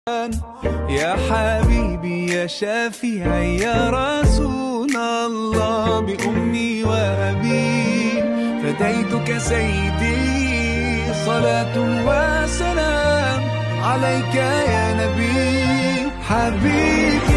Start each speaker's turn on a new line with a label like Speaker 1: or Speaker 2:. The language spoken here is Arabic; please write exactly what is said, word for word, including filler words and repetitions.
Speaker 1: يا حبيبي يا شفيعي يا رسول الله، بأمي وأبي فديتك سيدي، صلاة وسلام عليك يا نبي حبيبي.